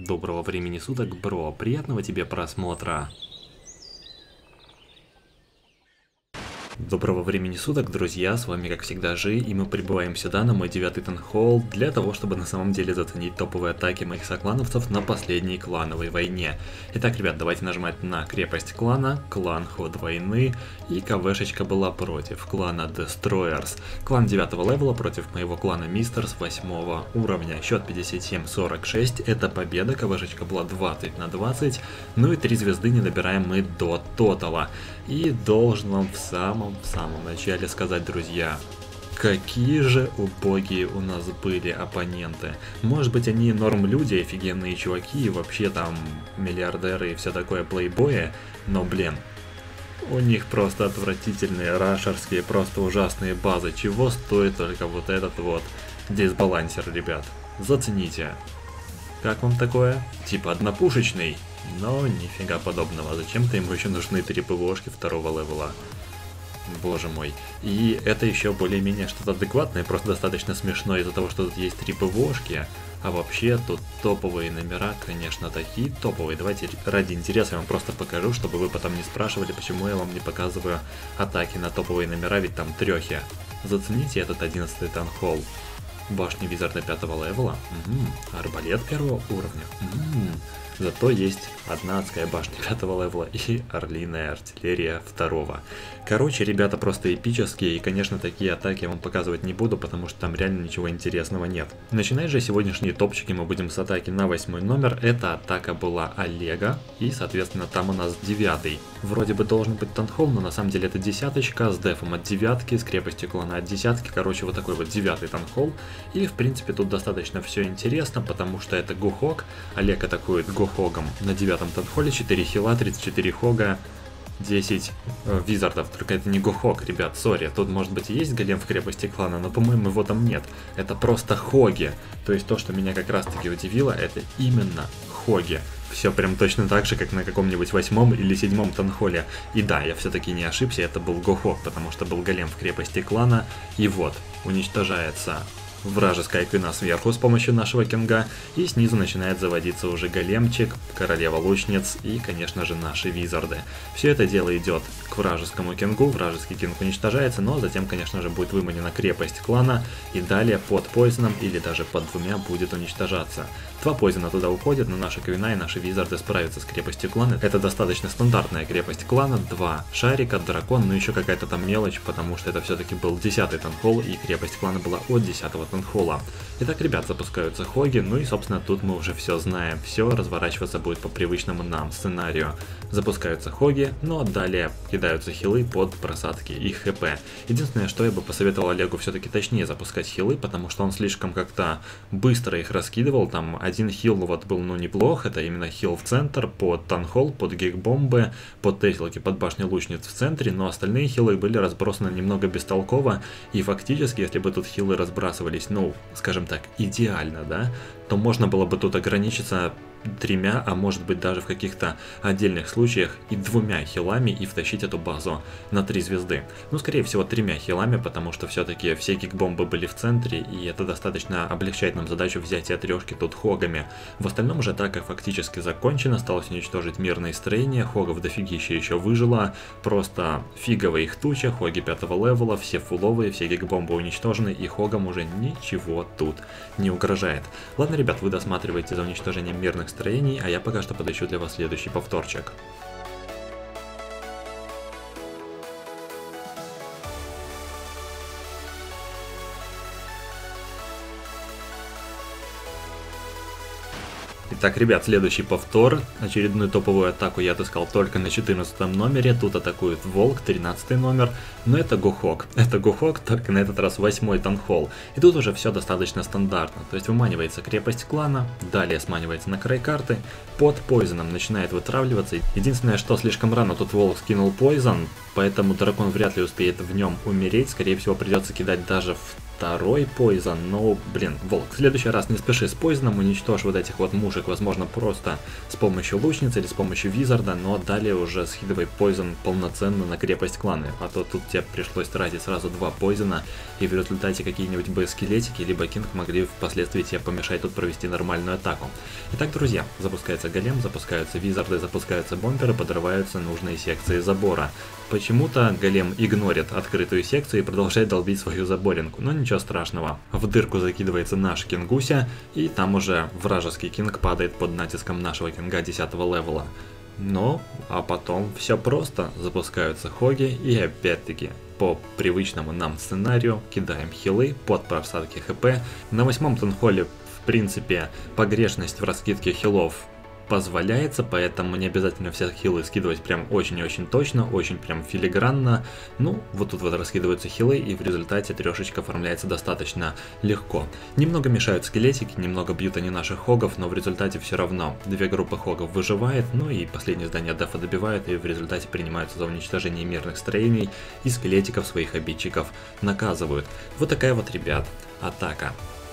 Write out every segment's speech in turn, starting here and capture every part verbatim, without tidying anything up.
Доброго времени суток, бро. Приятного тебе просмотра. Доброго времени суток, друзья, с вами как всегда Жи, и мы прибываем сюда на мой девятый танхолл для того, чтобы на самом деле заценить топовые атаки моих соклановцев на последней клановой войне. Итак, ребят, давайте нажимать на крепость клана, клан ход войны, и КВшечка была против клана Destroyers. Клан девятого левела против моего клана Мистерс восьмого уровня. Счет пятьдесят семь сорок шесть, это победа, КВшечка была двадцать на двадцать, ну и три звезды не добираем мы до тотала. И должен вам в самом в самом начале сказать, друзья, какие же убогие у нас были оппоненты. Может быть, они норм люди, офигенные чуваки, и вообще там миллиардеры и все такое плейбои, но блин, у них просто отвратительные рашерские, просто ужасные базы. Чего стоит только вот этот вот дисбалансер, ребят. Зацените. Как вам такое? Типа однопушечный, но нифига подобного. Зачем-то ему еще нужны три ПВОшки второго левела. Боже мой. И это еще более-менее что-то адекватное, просто достаточно смешно из-за того, что тут есть три ПВОшки. А вообще тут топовые номера, конечно, такие топовые. Давайте ради интереса я вам просто покажу, чтобы вы потом не спрашивали, почему я вам не показываю атаки на топовые номера, ведь там трехи. Зацените этот одиннадцатый танхолл. Башни Визарда пятого левела. Угу. Арбалет первого уровня. Угу. Зато есть одна адская башня пятого левела и орлиная артиллерия второго. Короче, ребята просто эпические, и, конечно, такие атаки я вам показывать не буду, потому что там реально ничего интересного нет. Начинать же сегодняшние топчики мы будем с атаки на восьмой номер. Эта атака была Олега, и, соответственно, там у нас девятый. Вроде бы должен быть танхолл, но на самом деле это десяточка с дефом от девятки, с крепостью клана от десятки. Короче, вот такой вот девятый танхолл. И, в принципе, тут достаточно все интересно, потому что это Гухок. Олег атакует Гухогом на девятом танхолле, четыре хила, тридцать четыре хога, десять э, визардов. Только это не Гухок, ребят, сори. Тут, может быть, и есть голем в крепости клана, но, по-моему, его там нет. Это просто хоги. То есть то, что меня как раз-таки удивило, это именно хоги. Все прям точно так же, как на каком-нибудь восьмом или седьмом танхолле. И да, я все-таки не ошибся, это был Гухок, потому что был голем в крепости клана. И вот, уничтожается вражеская квина сверху с помощью нашего кинга, и снизу начинает заводиться уже големчик, королева лучниц и, конечно же, наши визарды. Все это дело идет к вражескому кингу, вражеский кинг уничтожается, но затем, конечно же, будет выманена крепость клана, и далее под поизоном или даже под двумя будет уничтожаться. Два поизона туда уходят, но наша квина и наши визарды справятся с крепостью клана. Это достаточно стандартная крепость клана, два шарика, дракон, ну еще какая-то там мелочь, потому что это все-таки был десятый танхолл, и крепость клана была от десятого танхолла. Итак, ребят, запускаются хоги, ну и, собственно, тут мы уже все знаем. Все разворачиваться будет по привычному нам сценарию. Запускаются хоги, но далее кидаются хилы под просадки и хп. Единственное, что я бы посоветовал Олегу все-таки точнее запускать хилы, потому что он слишком как-то быстро их раскидывал. Там один хил вот был, ну, неплох, это именно хил в центр, под танхолл, под гигбомбы, под теслики, под башню лучниц в центре, но остальные хилы были разбросаны немного бестолково, и фактически, если бы тут хилы разбрасывались, ну, скажем так, идеально, да, то можно было бы тут ограничиться тремя, а может быть даже в каких-то отдельных случаях и двумя хилами и втащить эту базу на три звезды. Ну, скорее всего, тремя хилами, потому что все-таки все гигбомбы были в центре, и это достаточно облегчает нам задачу взятия трешки тут хогами. В остальном же атака фактически закончена, осталось уничтожить мирные строения, хогов дофигища еще выжило, просто фиговая их туча, хоги пятого левела, все фуловые, все гигбомбы уничтожены, и хогам уже ничего тут не угрожает. Ладно, ребят, вы досматриваете за уничтожением мирных строений, а я пока что подыщу для вас следующий повторчик. Итак, ребят, следующий повтор. Очередную топовую атаку я отыскал только на четырнадцатом номере. Тут атакует Волк, тринадцатый номер. Но это Гухок. Это Гухок, только на этот раз восьмой танхолл. И тут уже все достаточно стандартно. То есть выманивается крепость клана, далее сманивается на край карты, под поизоном начинает вытравливаться. Единственное, что слишком рано тут Волк скинул поизон, поэтому дракон вряд ли успеет в нем умереть. Скорее всего, придется кидать даже в второй поизон, но, блин, Волк, в следующий раз не спеши с поизоном, уничтожь вот этих вот муш мушек, возможно, просто с помощью лучницы или с помощью визарда, но далее уже скидывай пойзон полноценно на крепость клана, а то тут тебе пришлось тратить сразу два пойзона, и в результате какие-нибудь бы скелетики либо кинг могли впоследствии тебе помешать тут провести нормальную атаку. Итак, друзья, запускается голем, запускаются визарды, запускаются бомберы, подрываются нужные секции забора. Почему-то голем игнорит открытую секцию и продолжает долбить свою заборинку, но ничего страшного. В дырку закидывается наш кингуся, и там уже вражеский кинг падает под натиском нашего кинга десятого левела. Но, а потом все просто, запускаются хоги и опять-таки по привычному нам сценарию кидаем хилы под просадки хп. На восьмом танхоле, в принципе, погрешность в раскидке хилов позволяется, поэтому не обязательно все хилы скидывать прям очень и очень точно, очень прям филигранно. Ну, вот тут вот раскидываются хилы, и в результате трешечка оформляется достаточно легко. Немного мешают скелетики, немного бьют они наших хогов, но в результате все равно две группы хогов выживает, ну и последнее здание дефа добивают, и в результате принимаются за уничтожение мирных строений, и скелетиков своих обидчиков наказывают. Вот такая вот, ребят, атака.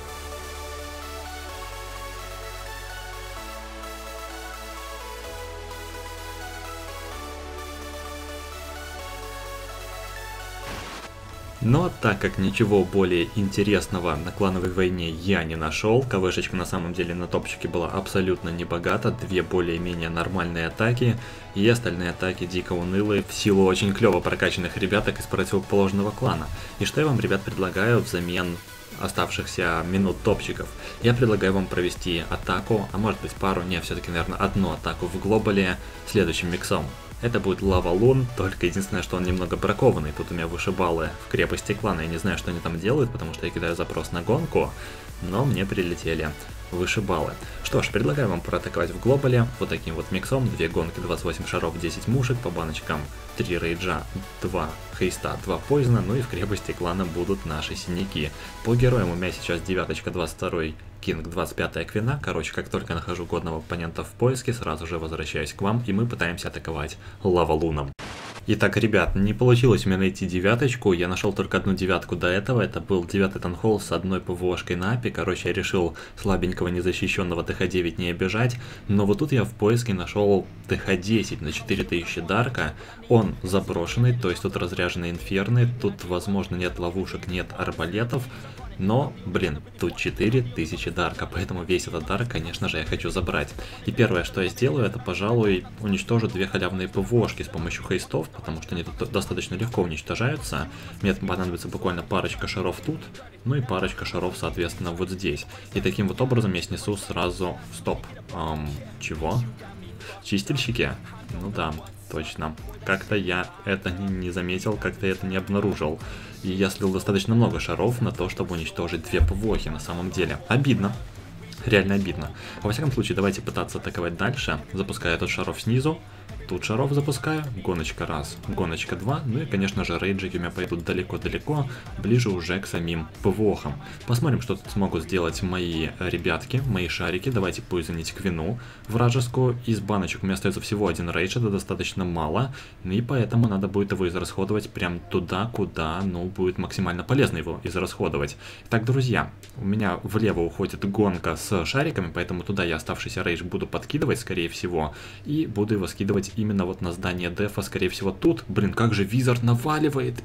Но так как ничего более интересного на клановой войне я не нашел, КВшечка на самом деле на топчике была абсолютно не богата, две более-менее нормальные атаки, и остальные атаки дико унылые в силу очень клево прокачанных ребяток из противоположного клана. И что я вам, ребят, предлагаю взамен оставшихся минут топчиков? Я предлагаю вам провести атаку, а может быть пару, не, все-таки, наверное, одну атаку в глобале следующим миксом. Это будет Лавалун, только единственное, что он немного бракованный. Тут у меня вышибалы в крепости клана. Я не знаю, что они там делают, потому что я кидаю запрос на гонку, но мне прилетели вышибалы. Что ж, предлагаю вам проатаковать в глобале вот таким вот миксом. две гонки, двадцать восемь шаров, десять мушек, по баночкам три рейджа, два хейста, два пойзона, ну и в крепости клана будут наши синяки. По героям у меня сейчас девяточка, двадцать второй кинг, двадцать пятая квина. Короче, как только нахожу годного оппонента в поиске, сразу же возвращаюсь к вам, и мы пытаемся атаковать Лавалуном. Итак, ребят, не получилось у меня найти девяточку, я нашел только одну девятку до этого, это был девятый танхол с одной ПВОшкой на апе. Короче, я решил слабенького незащищенного ТХ девять не обижать, но вот тут я в поиске нашел ТХ десять на четыре тысячи дарка, он заброшенный, то есть тут разряженные инферны, тут, возможно, нет ловушек, нет арбалетов. Но, блин, тут четыре тысячи дарка, поэтому весь этот дарк, конечно же, я хочу забрать. И первое, что я сделаю, это, пожалуй, уничтожу две халявные ПВОшки с помощью хейстов, потому что они тут достаточно легко уничтожаются. Мне понадобится буквально парочка шаров тут, ну и парочка шаров, соответственно, вот здесь. И таким вот образом я снесу сразу... Стоп. Эм, чего? Чистильщики? Ну да, точно. Как-то я это не заметил, как-то я это не обнаружил. И я слил достаточно много шаров на то, чтобы уничтожить две ПВОхи на самом деле. Обидно. Реально обидно. Во всяком случае, давайте пытаться атаковать дальше. Запускаю тут шаров снизу. Тут шаров запускаю. Гоночка раз, гоночка два. Ну и, конечно же, рейджики у меня пойдут далеко-далеко, ближе уже к самим ПВОхам. Посмотрим, что тут смогут сделать мои ребятки, мои шарики. Давайте пойзонить квину вражескую. Из баночек у меня остается всего один рейдж, это достаточно мало. И поэтому надо будет его израсходовать прям туда, куда, ну, будет максимально полезно его израсходовать. Так, друзья, у меня влево уходит гонка с шариками, поэтому туда я оставшийся рейдж буду подкидывать, скорее всего. И буду его скидывать именно вот на здание дефа, скорее всего, тут. Блин, как же Визард наваливает!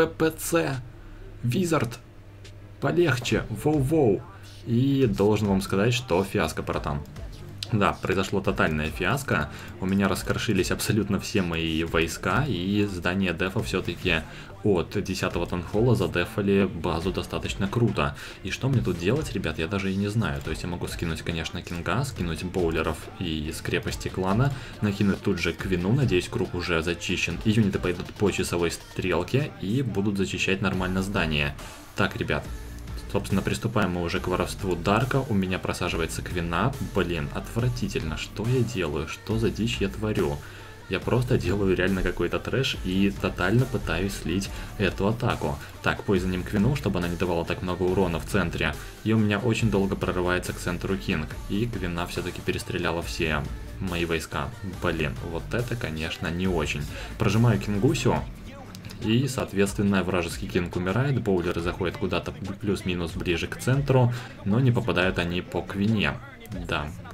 ППЦ! Визард! Полегче! Воу-воу! И должен вам сказать, что фиаско, братан. Да, произошло тотальное фиаско. У меня раскрошились абсолютно все мои войска, и здание дефа все-таки от десятого танхола задефали базу достаточно круто. И что мне тут делать, ребят, я даже и не знаю. То есть я могу скинуть, конечно, кинга, скинуть боулеров и из крепости клана, накинуть тут же квину, надеюсь, круг уже зачищен. И юниты пойдут по часовой стрелке и будут зачищать нормально здание. Так, ребят. Собственно, приступаем мы уже к воровству дарка. У меня просаживается квина. Блин, отвратительно. Что я делаю? Что за дичь я творю? Я просто делаю реально какой-то трэш и тотально пытаюсь слить эту атаку. Так, пойзоним квину, чтобы она не давала так много урона в центре. И у меня очень долго прорывается к центру кинг. И квина все-таки перестреляла все мои войска. Блин, вот это, конечно, не очень. Прожимаю кингусю. И, соответственно, вражеский кинг умирает, боулеры заходят куда-то плюс-минус ближе к центру, но не попадают они по квине. Да,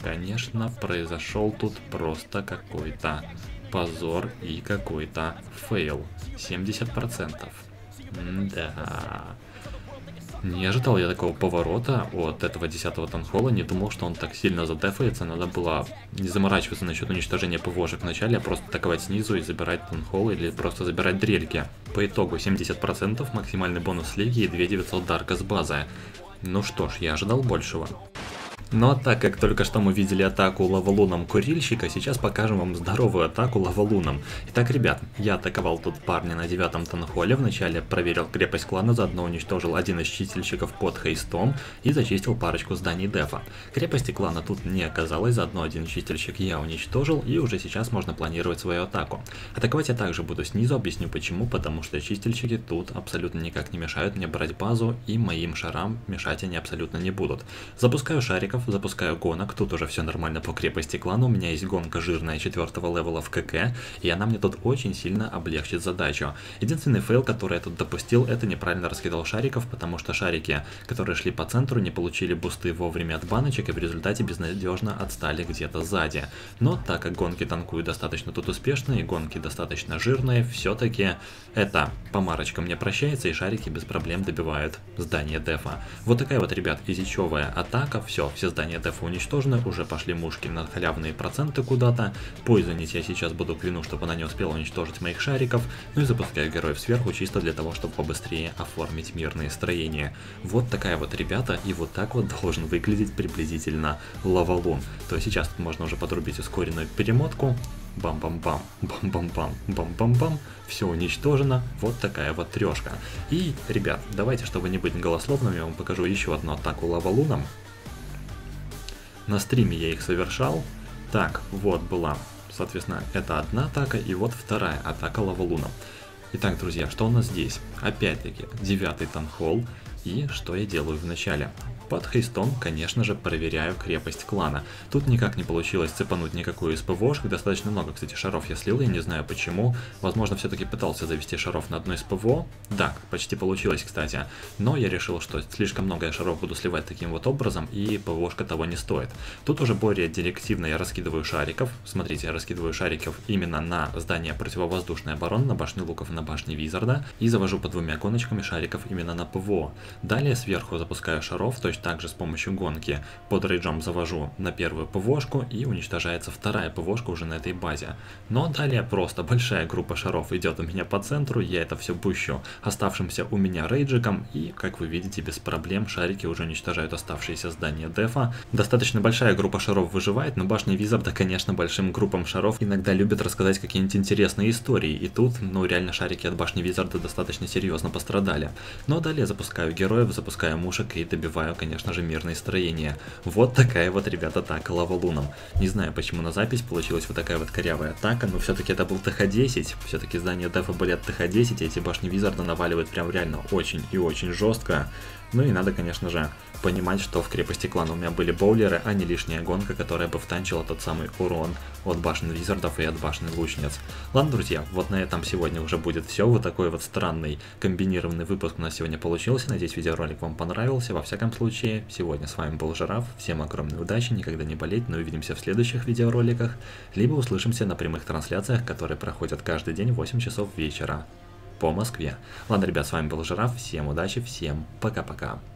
конечно, произошел тут просто какой-то позор и какой-то фейл. семьдесят процентов. Да. Не ожидал я такого поворота от этого десятого танхола, не думал, что он так сильно задефается. Надо было не заморачиваться насчет уничтожения ПВОшек в начале, а просто атаковать снизу и забирать танхол или просто забирать дрельки. По итогу семьдесят процентов, максимальный бонус лиги и две тысячи девятьсот дарка с базы. Ну что ж, я ожидал большего. Но так как только что мы видели атаку лавалуном курильщика, сейчас покажем вам здоровую атаку лавалуном. Итак, ребят, я атаковал тут парня на девятом танхоле, вначале проверил крепость клана, заодно уничтожил один из чистильщиков под хейстом и зачистил парочку зданий дефа. Крепости клана тут не оказалось, заодно один чистильщик я уничтожил, и уже сейчас можно планировать свою атаку. Атаковать я также буду снизу, объясню почему, потому что чистильщики тут абсолютно никак не мешают мне брать базу, и моим шарам мешать они абсолютно не будут. Запускаю шариков, запускаю гонок, тут уже все нормально по крепости клана, у меня есть гонка жирная четвертого левела в КК, и она мне тут очень сильно облегчит задачу. Единственный фейл, который я тут допустил, это неправильно раскидал шариков, потому что шарики, которые шли по центру, не получили бусты вовремя от баночек, и в результате безнадежно отстали где-то сзади. Но так как гонки танкуют достаточно тут успешно, и гонки достаточно жирные, все-таки это помарочка мне прощается, и шарики без проблем добивают здание дефа. Вот такая вот, ребят, изичевая атака, все, все здания дефа уничтожены, уже пошли мушки на халявные проценты куда-то. Пользоваться я сейчас буду квину, чтобы она не успела уничтожить моих шариков, ну и запускаю героев сверху, чисто для того, чтобы побыстрее оформить мирные строения. Вот такая вот, ребята, и вот так вот должен выглядеть приблизительно лавалун. То есть сейчас тут можно уже подрубить ускоренную перемотку. Бам-бам-бам, бам-бам-бам, бам-бам-бам, все уничтожено, вот такая вот трешка. И, ребят, давайте, чтобы не быть голословным, я вам покажу еще одну атаку лавалуном. На стриме я их совершал. Так, вот была, соответственно, это одна атака, и вот вторая атака лавалуном. Итак, друзья, что у нас здесь? Опять-таки, девятый танхол, и что я делаю в начале? Под хейстом, конечно же, проверяю крепость клана. Тут никак не получилось цепануть никакую из ПВОшек, достаточно много, кстати, шаров я слил, я не знаю почему. Возможно, все-таки пытался завести шаров на одной из ПВО. Да, почти получилось, кстати. Но я решил, что слишком много я шаров буду сливать таким вот образом, и ПВОшка того не стоит. Тут уже более директивно я раскидываю шариков. Смотрите, я раскидываю шариков именно на здание противовоздушной обороны, на башню луков и на башне Визарда. И завожу по двумя гоночками шариков именно на ПВО. Далее сверху запускаю шаров, то есть также с помощью гонки под рейджом завожу на первую ПВОшку, и уничтожается вторая ПВОшка уже на этой базе. Но далее просто большая группа шаров идет у меня по центру, я это все пущу оставшимся у меня рейджиком, и, как вы видите, без проблем шарики уже уничтожают оставшиеся здания дефа. Достаточно большая группа шаров выживает, но башня Визарда, конечно, большим группам шаров иногда любят рассказать какие-нибудь интересные истории, и тут, ну, реально шарики от башни Визарда достаточно серьезно пострадали. Но далее запускаю героев, запускаю мушек и добиваю, конечно же, мирные строения. Вот такая вот, ребята, атака лавалуном. Не знаю, почему на запись получилась вот такая вот корявая атака, но все-таки это был ТХ десять. Все-таки здания дефа были от ТХ десять, и эти башни Визарда наваливают прям реально очень и очень жестко. Ну и надо, конечно же, понимать, что в крепости клана у меня были боулеры, а не лишняя гонка, которая бы втанчила тот самый урон от башен Визардов и от башни лучниц. Ладно, друзья, вот на этом сегодня уже будет все. Вот такой вот странный комбинированный выпуск у нас сегодня получился. Надеюсь, видеоролик вам понравился. Во всяком случае, сегодня с вами был Жираф. Всем огромной удачи, никогда не болеть, но увидимся в следующих видеороликах, либо услышимся на прямых трансляциях, которые проходят каждый день в восемь часов вечера по Москве. Ладно, ребят, с вами был Жираф, всем удачи, всем пока-пока.